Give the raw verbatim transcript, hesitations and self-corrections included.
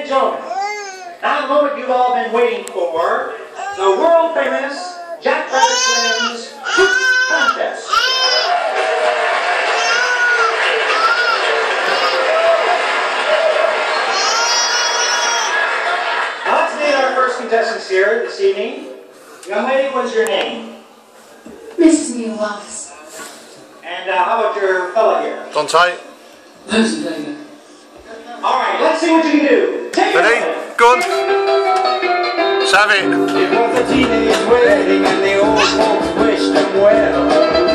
gentlemen, now the moment you've all been waiting for, the world famous Jack Rabbit Slim's Shoot Contest. Now let's meet our first contestants here this evening. Young lady, what's your name? Missus Neil Wallace. And uh, how about your fella here? Dante. Lucy Vega. Alright, let's see what you can do. Take Ready? it. Go on. Have it. It was a teenage wedding and the old folks wished them well.